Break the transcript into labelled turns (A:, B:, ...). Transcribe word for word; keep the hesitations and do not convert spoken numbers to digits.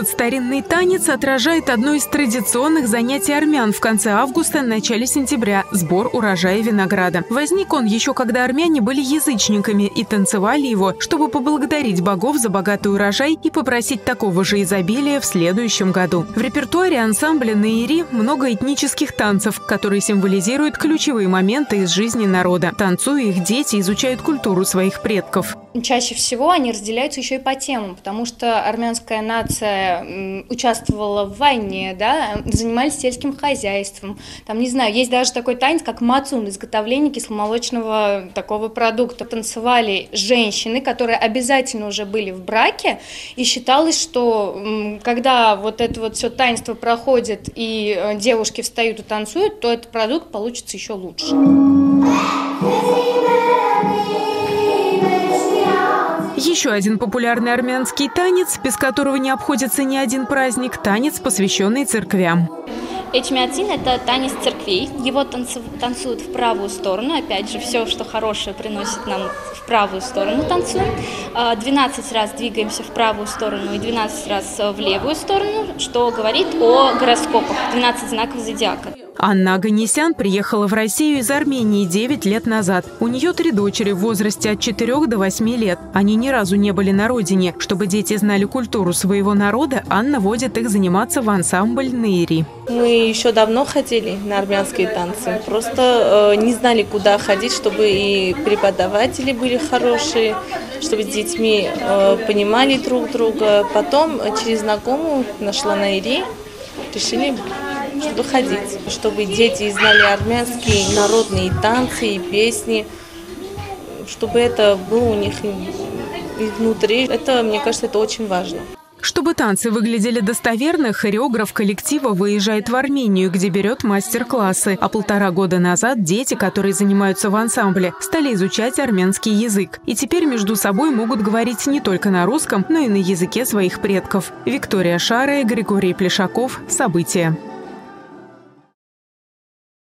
A: Этот старинный танец отражает одно из традиционных занятий армян в конце августа, начале сентября – сбор урожая винограда. Возник он еще когда армяне были язычниками и танцевали его, чтобы поблагодарить богов за богатый урожай и попросить такого же изобилия в следующем году. В репертуаре ансамбля «Наири» много этнических танцев, которые символизируют ключевые моменты из жизни народа. Танцуя их, дети изучают культуру своих предков.
B: Чаще всего они разделяются еще и по темам, потому что армянская нация участвовала в войне, да, занимались сельским хозяйством. Там, не знаю, есть даже такой танец, как мацун, изготовление кисломолочного такого продукта. Танцевали женщины, которые обязательно уже были в браке, и считалось, что когда вот это вот все таинство проходит и девушки встают и танцуют, то этот продукт получится еще лучше.
A: Еще один популярный армянский танец, без которого не обходится ни один праздник – танец, посвященный церквям.
C: Эчмиацин – это танец церквей. Его танцуют в правую сторону. Опять же, все, что хорошее, приносит нам в правую сторону танцуем. двенадцать раз двигаемся в правую сторону и двенадцать раз в левую сторону, что говорит о гороскопах, двенадцать знаков зодиака.
A: Анна Аганесян приехала в Россию из Армении девять лет назад. У нее три дочери в возрасте от четырёх до восьми лет. Они ни разу не были на родине. Чтобы дети знали культуру своего народа, Анна водит их заниматься в ансамбль «Наири».
D: Мы еще давно ходили на армянские танцы. Просто э, не знали, куда ходить, чтобы и преподаватели были хорошие, чтобы с детьми э, понимали друг друга. Потом через знакомую нашла «Наири», решили чтобы ходить, чтобы дети знали армянские народные танцы и песни, чтобы это было у них и внутри. Это, мне кажется, это очень важно.
A: Чтобы танцы выглядели достоверно, хореограф коллектива выезжает в Армению, где берет мастер-классы. А полтора года назад дети, которые занимаются в ансамбле, стали изучать армянский язык. И теперь между собой могут говорить не только на русском, но и на языке своих предков. Виктория Шарая, Григорий Плешаков. События.